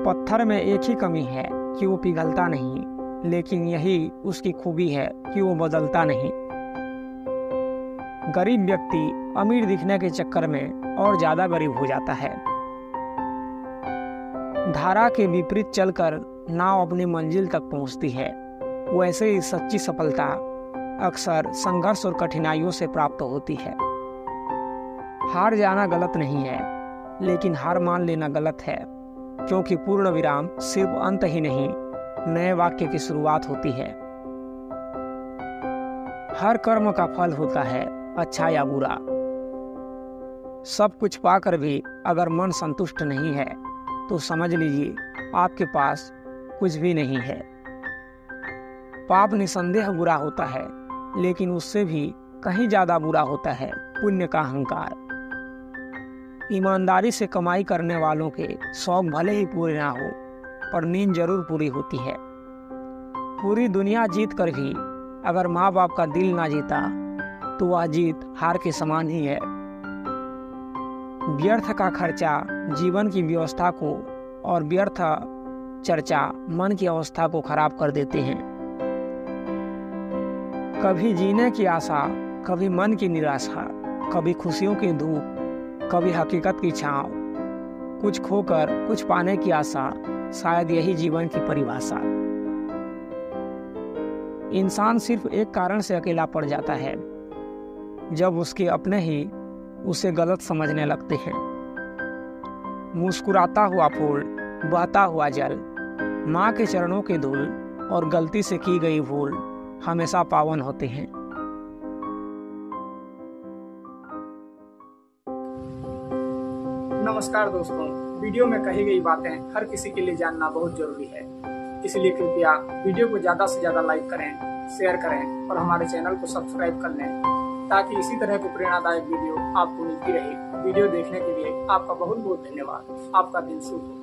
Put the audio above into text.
पत्थर में एक ही कमी है कि वो पिघलता नहीं, लेकिन यही उसकी खूबी है कि वो बदलता नहीं। गरीब व्यक्ति अमीर दिखने के चक्कर में और ज्यादा गरीब हो जाता है। धारा के विपरीत चलकर नाव अपनी मंजिल तक पहुंचती है, वैसे ही सच्ची सफलता अक्सर संघर्ष और कठिनाइयों से प्राप्त होती है। हार जाना गलत नहीं है, लेकिन हार मान लेना गलत है, क्योंकि पूर्ण विराम सिर्फ अंत ही नहीं, नए वाक्य की शुरुआत होती है। हर कर्म का फल होता है, अच्छा या बुरा। सब कुछ पाकर भी अगर मन संतुष्ट नहीं है तो समझ लीजिए आपके पास कुछ भी नहीं है। पाप निसंदेह बुरा होता है, लेकिन उससे भी कहीं ज्यादा बुरा होता है पुण्य का अहंकार। ईमानदारी से कमाई करने वालों के शौक भले ही पूरे ना हो, पर नींद जरूर पूरी होती है। पूरी दुनिया जीत कर भी अगर माँ बाप का दिल ना जीता तो वह जीत हार के समान ही है। व्यर्थ का खर्चा जीवन की व्यवस्था को और व्यर्थ चर्चा मन की अवस्था को खराब कर देते हैं। कभी जीने की आशा, कभी मन की निराशा, कभी खुशियों की धूप, कभी हकीकत की छांव, कुछ खोकर कुछ पाने की आशा, शायद यही जीवन की परिभाषा। इंसान सिर्फ एक कारण से अकेला पड़ जाता है, जब उसके अपने ही उसे गलत समझने लगते हैं। मुस्कुराता हुआ फूल, बहता हुआ जल, माँ के चरणों के धूल और गलती से की गई भूल हमेशा पावन होते हैं। नमस्कार दोस्तों, वीडियो में कही गई बातें हर किसी के लिए जानना बहुत जरूरी है, इसलिए कृपया वीडियो को ज्यादा से ज्यादा लाइक करें, शेयर करें और हमारे चैनल को सब्सक्राइब कर लें, ताकि इसी तरह की प्रेरणादायक वीडियो आपको मिलती रहे। वीडियो देखने के लिए आपका बहुत बहुत धन्यवाद। आपका दिन शुभ हो।